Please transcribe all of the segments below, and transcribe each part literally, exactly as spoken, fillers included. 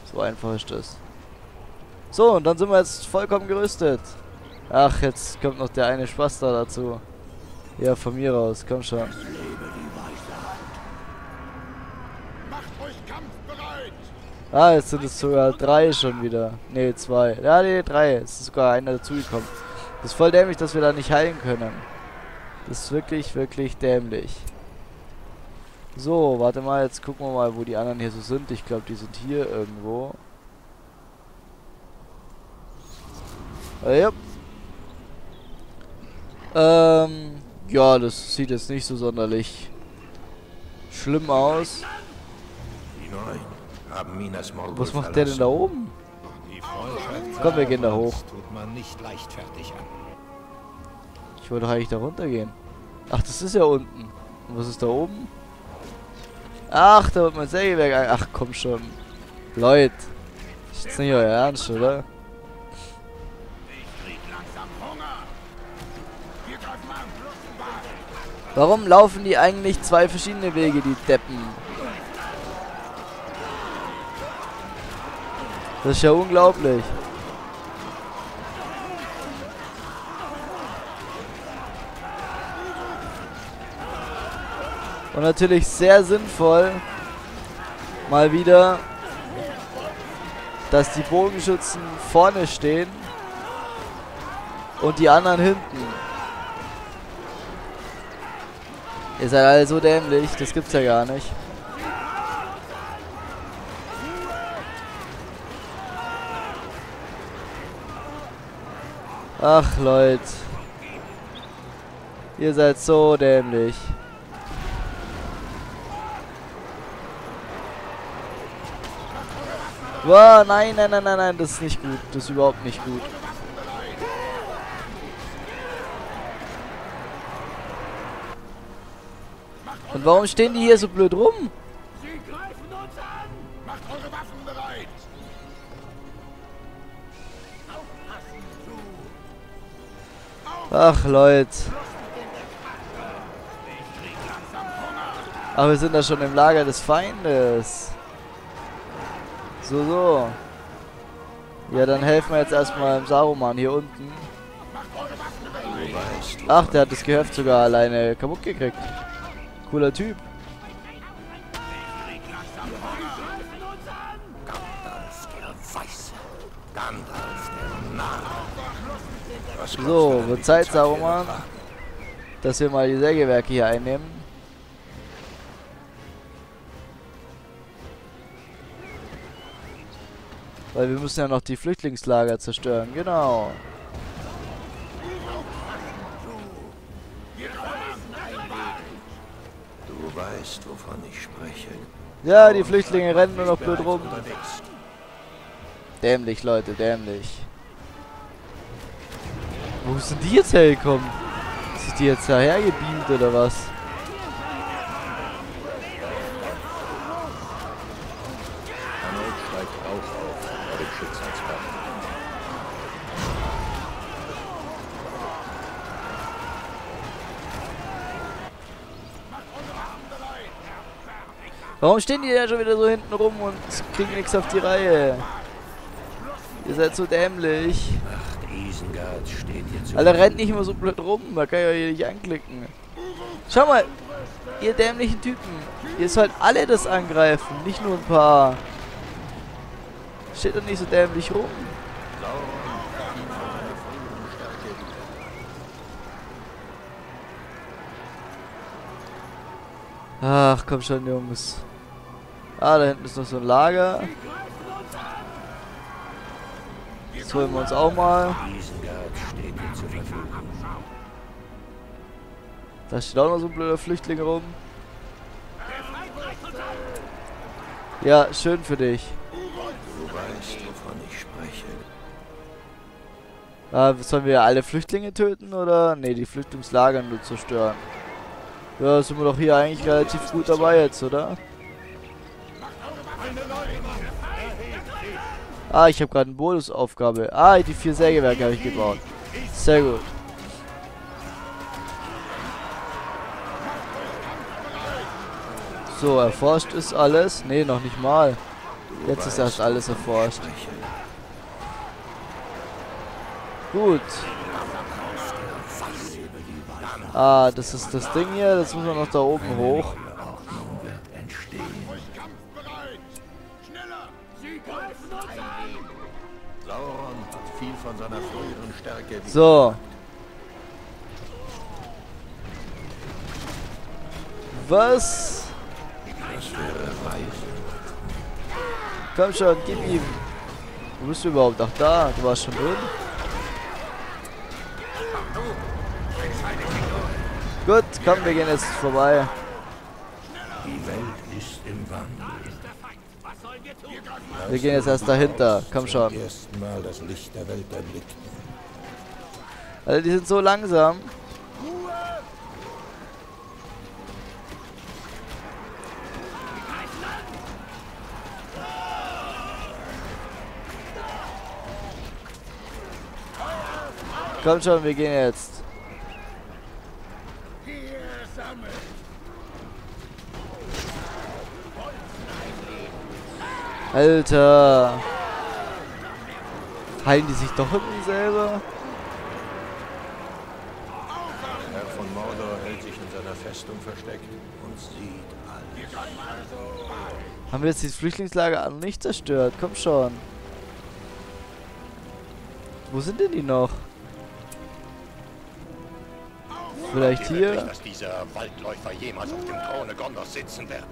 So einfach ist das. So, und dann sind wir jetzt vollkommen gerüstet. Ach, jetzt kommt noch der eine Spaß da dazu. Ja, von mir aus, komm schon. Ah, jetzt sind es sogar drei schon wieder. Ne, zwei. Ja, ne, drei. Es ist sogar einer dazugekommen. Das ist voll dämlich, dass wir da nicht heilen können. Das ist wirklich, wirklich dämlich. So, warte mal, jetzt gucken wir mal, wo die anderen hier so sind. Ich glaube, die sind hier irgendwo. Äh, ja. Ähm, ja, das sieht jetzt nicht so sonderlich schlimm aus. Was macht der denn da oben? Komm, wir gehen da hoch. Ich wollte doch eigentlich da runter gehen. Ach, das ist ja unten. Und was ist da oben? Ach, da wird mein Sägewerk ein. Ach, komm schon. Leute. Ist jetzt nicht euer Ernst, oder? Warum laufen die eigentlich zwei verschiedene Wege, die Deppen? Das ist ja unglaublich. Und natürlich sehr sinnvoll, mal wieder, dass die Bogenschützen vorne stehen und die anderen hinten. Ihr seid alle so dämlich, das gibt's ja gar nicht. Ach Leute, ihr seid so dämlich. Wow, nein, nein, nein, nein, nein, das ist nicht gut. Das ist überhaupt nicht gut. Und warum stehen die hier so blöd rum? Sie greifen uns an! Macht eure Waffen bereit! Ach, Leute. Aber wir sind da schon im Lager des Feindes. So, so. Ja, dann helfen wir jetzt erstmal dem Saruman hier unten. Ach, der hat das Gehöft sogar alleine kaputt gekriegt. Cooler Typ. So, wird Zeit, Saruman, dass wir mal die Sägewerke hier einnehmen. Weil wir müssen ja noch die Flüchtlingslager zerstören, genau. Du weißt, wovon ich spreche. Ja, die Flüchtlinge rennen nur noch blöd rum. Dämlich, Leute, dämlich. Wo sind die jetzt hergekommen? Sind die jetzt dahergebeamt oder was? Arnold steigt auch auf bei dem Schicksalsberg. Warum stehen die da schon wieder so hinten rum und kriegen nichts auf die Reihe? Ihr seid so dämlich. Ach, Isengard steht jetzt so. Alter, rennt nicht immer so blöd rum, da kann ich euch hier nicht anklicken. Schau mal, ihr dämlichen Typen. Ihr sollt alle das angreifen, nicht nur ein paar. Steht doch nicht so dämlich rum. Ach, komm schon, Jungs. Ah, da hinten ist noch so ein Lager. Das holen wir uns auch mal. Da steht auch noch so ein blöder Flüchtling rum. Ja, schön für dich. Du weißt, wovon ich spreche. Ah, sollen wir alle Flüchtlinge töten oder? Ne, die Flüchtlingslager nur zerstören. Ja, sind wir doch hier eigentlich relativ gut dabei jetzt, oder? Ah, ich habe gerade eine Bonusaufgabe. Ah, die vier Sägewerke habe ich gebaut. Sehr gut. So, erforscht ist alles. Ne, noch nicht mal. Jetzt ist erst alles erforscht. Gut. Ah, das ist das Ding hier. Das muss man noch da oben hoch. Sauron hat viel von seiner früheren Stärke. So. Was? Komm schon, gib ihm. Wo bist du überhaupt? Ach da, du warst schon drin. Gut, komm, wir gehen jetzt vorbei. Die Welt ist im Wandel. Wir gehen jetzt erst dahinter. Komm schon. Zum ersten Mal das Licht der Welt erblickten. Alter, die sind so langsam. Komm schon, wir gehen jetzt. Alter. Heilen die sich doch irgendwie selber? Der Herr von Mordor hält sich in seiner Festung versteckt und sieht alles. Haben wir jetzt dieses Flüchtlingslager noch nicht zerstört? Komm schon. Wo sind denn die noch? Vielleicht Ihr werdet hier? nicht, dass dieser Waldläufer jemals auf dem Throne Gondors sitzen wird.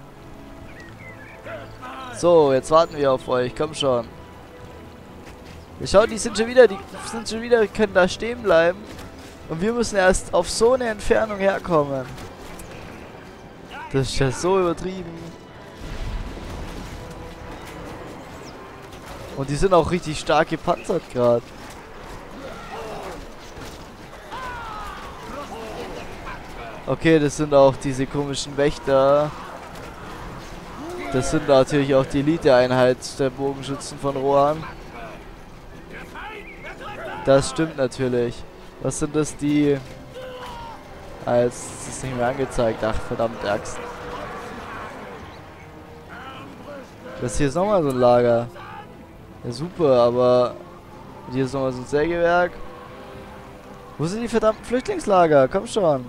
So, jetzt warten wir auf euch. Komm schon. Schaut, die sind schon wieder, die sind schon wieder, können da stehen bleiben. Und wir müssen erst auf so eine Entfernung herkommen. Das ist ja so übertrieben. Und die sind auch richtig stark gepanzert gerade. Okay, das sind auch diese komischen Wächter. Das sind natürlich auch die Elite-Einheit der Bogenschützen von Rohan. Das stimmt natürlich. Was sind das, die... Ah, jetzt ist es nicht mehr angezeigt. Ach, verdammt, Axt. Das hier ist nochmal so ein Lager. Ja, super, aber... Hier ist nochmal so ein Sägewerk. Wo sind die verdammten Flüchtlingslager? Komm schon.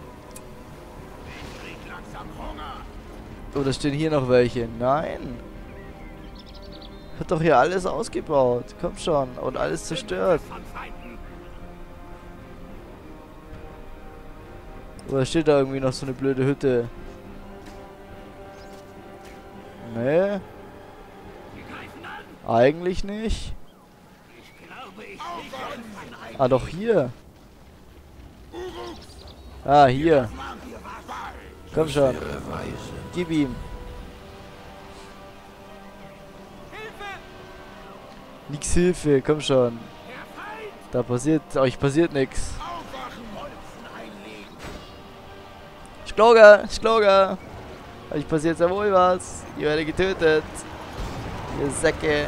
Oder stehen hier noch welche? Nein. Wird doch hier alles ausgebaut. Komm schon. Und alles zerstört. Oder steht da irgendwie noch so eine blöde Hütte? Nee. Eigentlich nicht. Ah, doch hier. Ah, hier. Komm schon. Gib ihm. Nix Hilfe, komm schon. Da passiert, euch passiert nix. Schloger, Schloger. Euch passiert sehr wohl was. Ihr werdet getötet. Ihr Säcke.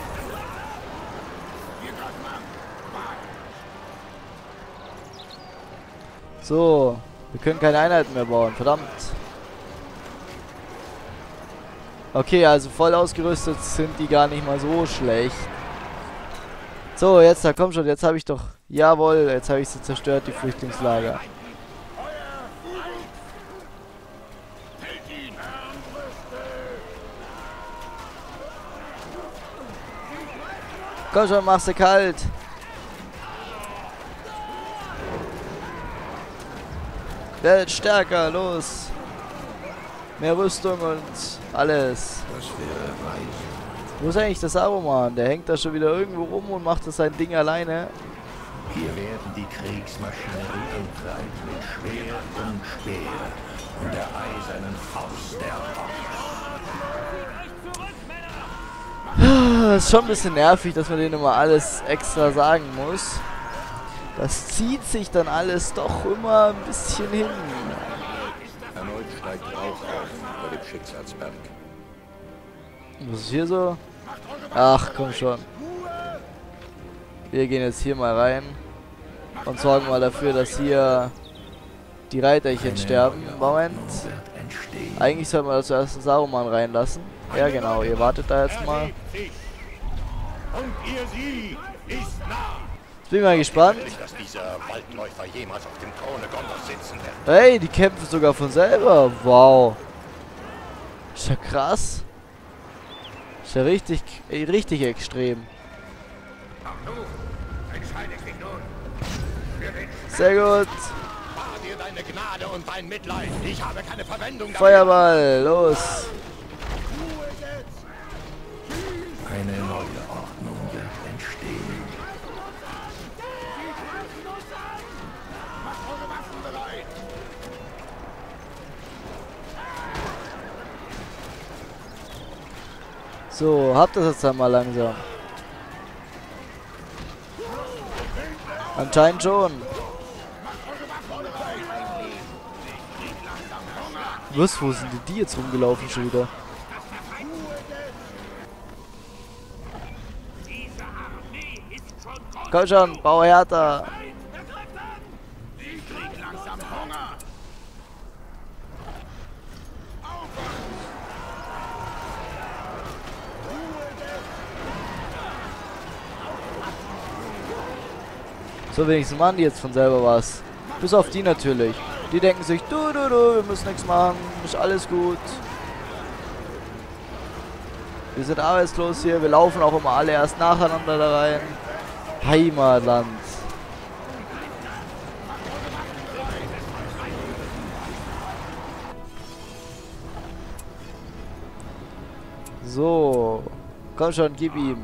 So, wir können keine Einheiten mehr bauen, verdammt. Okay, also voll ausgerüstet sind die gar nicht mal so schlecht. So, jetzt, da komm schon, jetzt habe ich doch... Jawohl, jetzt habe ich sie zerstört, die Flüchtlingslager. Komm schon, mach sie kalt. Werdet stärker, los. Mehr Rüstung und alles. Das wäre weise. Wo ist eigentlich der Saruman? Der hängt da schon wieder irgendwo rum und macht das sein Ding alleine. Wir werden die Kriegsmaschinerie entreiben mit Schwert und Speer und der eisernen Faust der Orks. Ist schon ein bisschen nervig, dass man denen immer alles extra sagen muss. Das zieht sich dann alles doch immer ein bisschen hin. Erneut steigt Rauch auf über dem Schicksalsberg. Was ist hier so? Ach, komm schon. Wir gehen jetzt hier mal rein und sorgen mal dafür, dass hier die Reiterchen sterben. Moment. Eigentlich sollten wir zuerst den Saruman reinlassen. Ja genau, ihr wartet da jetzt mal. Und ihr Sieg ist nah. Jetzt bin ich mal gespannt. Nicht, dass dieser Waldläufer jemals auf dem Throne Gondors sitzen wird. Hey, die kämpfen sogar von selber. Wow. Ist ja krass. Ist ja richtig, äh, richtig extrem. Sehr gut. Spar dir deine Gnade und dein Mitleid. Ich habe keine Verwendung dafür. Feuerball, los. Eine neue Ordnung wird entstehen. So, habt das jetzt einmal langsam. Anscheinend schon. Was, wo sind denn die jetzt rumgelaufen schon wieder? Komm schon, bau härter. So, wenigstens machen die jetzt von selber was. Bis auf die natürlich. Die denken sich, du, du, du, wir müssen nichts machen, ist alles gut. Wir sind arbeitslos hier, wir laufen auch immer alle erst nacheinander da rein. Heimatland. So. Komm schon, gib ihm.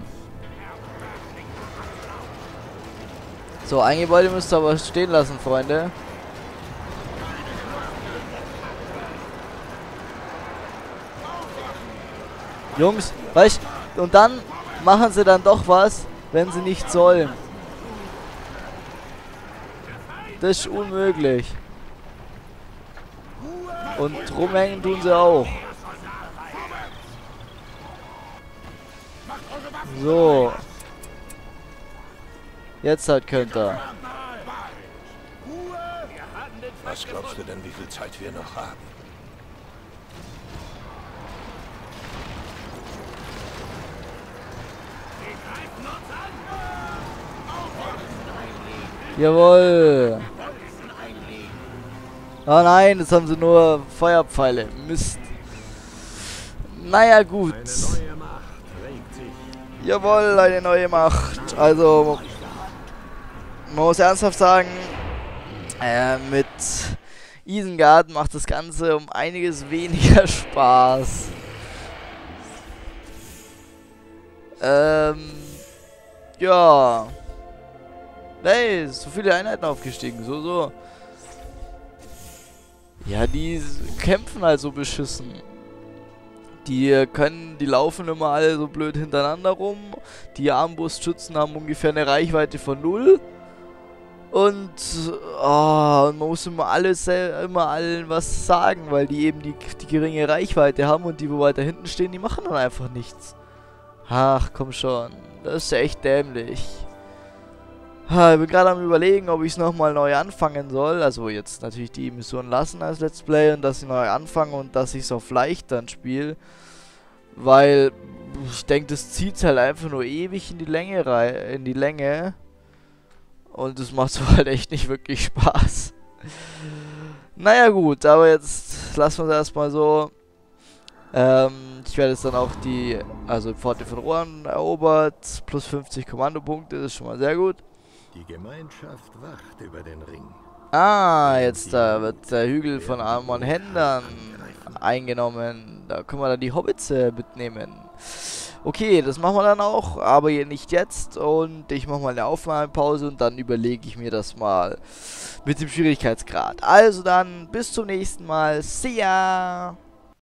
So, ein Gebäude müsst ihr aber stehen lassen, Freunde. Jungs, weißt du, und dann machen sie dann doch was, wenn sie nicht sollen. Das ist unmöglich. Und rumhängen tun sie auch. So. Jetzt halt könnt ihr. Was glaubst du denn, wie viel Zeit wir noch haben? Jawohl. Oh nein, jetzt haben sie nur Feuerpfeile. Mist. Naja, gut. Jawohl, eine neue Macht. Also, man muss ernsthaft sagen, äh, mit Isengard macht das Ganze um einiges weniger Spaß. Ähm, ja. Hey, so viele Einheiten aufgestiegen, so, so. Ja, die kämpfen halt so beschissen. Die können, die laufen immer alle so blöd hintereinander rum. Die Armbrustschützen haben ungefähr eine Reichweite von null. Und, oh, und man muss immer alles, immer allen was sagen, weil die eben die, die geringe Reichweite haben und die, wo weiter hinten stehen, die machen dann einfach nichts. Ach, komm schon. Das ist ja echt dämlich. Ich bin gerade am Überlegen, ob ich es nochmal neu anfangen soll. Also jetzt natürlich die Mission lassen als Let's Play und dass ich neu anfange und dass ich es auf leicht dann spiele. Weil ich denke, das zieht halt einfach nur ewig in die Länge rein, in die Länge. Und das macht so halt echt nicht wirklich Spaß. Naja gut, aber jetzt lassen wir es erstmal so. Ähm, ich werde jetzt dann auch die, also Pforte von Rohan erobert. Plus fünfzig Kommandopunkte, das ist schon mal sehr gut. Die Gemeinschaft wacht über den Ring. Ah, jetzt da wird der Hügel von Amon Händern eingenommen. Da können wir dann die Hobbits äh, mitnehmen. Okay, das machen wir dann auch, aber nicht jetzt. Und ich mache mal eine Aufnahmepause und dann überlege ich mir das mal mit dem Schwierigkeitsgrad. Also dann, bis zum nächsten Mal. See ya!